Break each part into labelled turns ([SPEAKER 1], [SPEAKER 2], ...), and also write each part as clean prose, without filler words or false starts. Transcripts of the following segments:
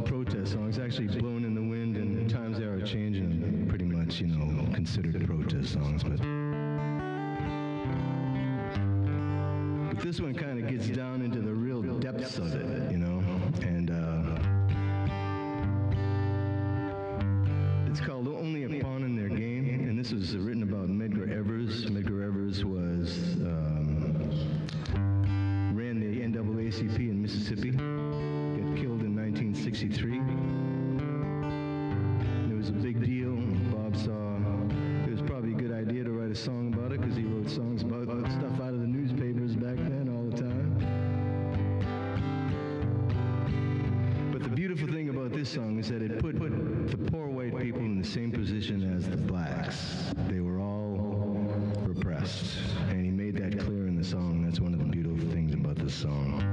[SPEAKER 1] a protest song. It's actually Blowing in the Wind and Times They Are Changing, pretty much, you know, considered protest songs. But this one kind of gets down into the real depths of it, you know, and it's called Only a Pawn in Their Game, and this was written about Medgar Evers. Medgar Evers was ran the NAACP in Mississippi, got killed in 1963. It was a big deal. Bob saw it was probably a good idea to write a song about it, because he wrote songs about stuff out of the newspapers back then all the time. But the beautiful thing about this song is that it put the poor white people in the same position as the blacks. They were all repressed, and he made that clear in the song. That's one of the beautiful things about this song.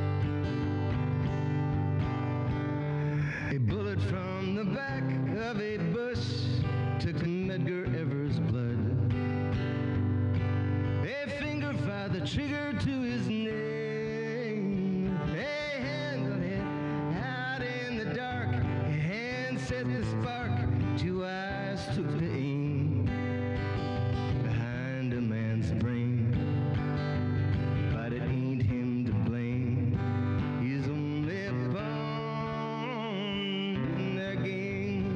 [SPEAKER 1] A bullet from the back of a bush took Medgar Evers' blood. A finger fired the trigger to his name. A hand on it out in the dark. A hand set the spark. Two eyes took the aim behind a man's brain. But it ain't him to blame. He's only a pawn in their game.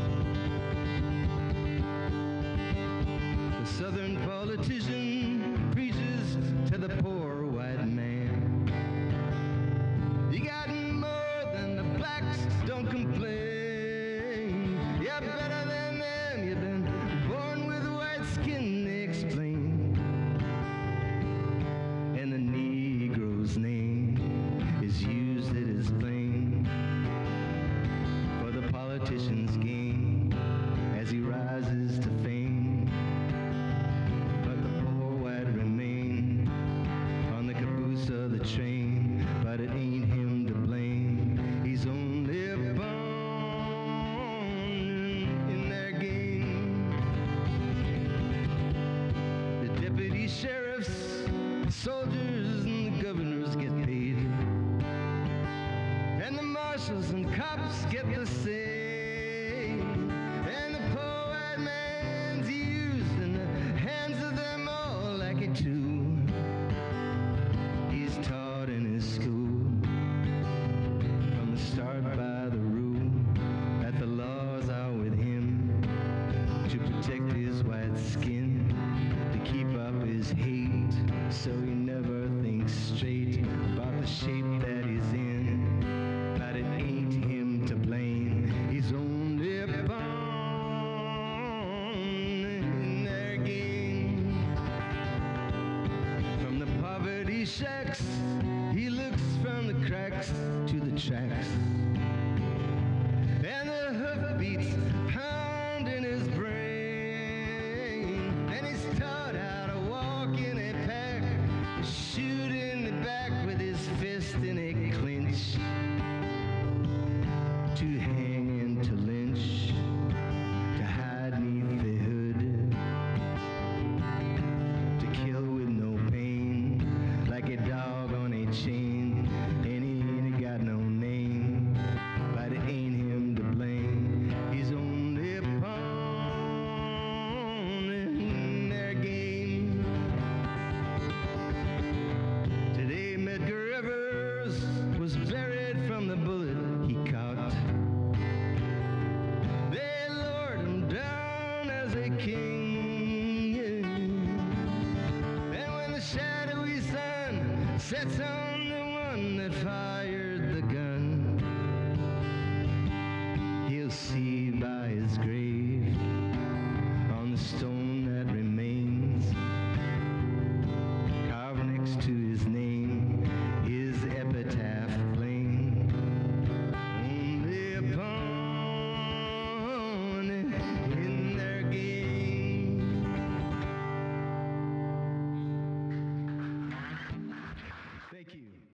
[SPEAKER 1] The Southern politician preaches to the poor white man. You got more than the blacks, don't complain. You're better than them, you've been born with white skin, they explain. And the Negro's name is used as blame for the politician's game as he rises to fame. But the poor white remain on the caboose of the train. But it ain't him to blame. He's only a pawn in their game. The deputy sheriffs, the soldiers, and the governors get paid, and the marshals and cops get the same. And the poor white man's used in the hands of them all like a tool. He's taught in his school from the start by the rule that the laws are with him to protect his white skin, to keep up his hate, so he never thinks straight about the shape that he's in. But it ain't him to blame. He's only a pawn in their game. From the poverty shacks, he looks from the cracks to the tracks, and the hoofbeats pound in his brain. And he's taught how to walk in a pack, shoot in the back with his fist in a clinch, to hang and to lynch, to hide neath the hood, to kill with no pain, like a dog on a chain. And he ain't got no name, but it ain't him to blame. He's only a pawn in their game. Today Medgar Evers was buried from the bullet he caught. They lowered him down as a king, yeah. And when the shadowy sun sets on the one that fired the gun, he'll see by his grave on the stone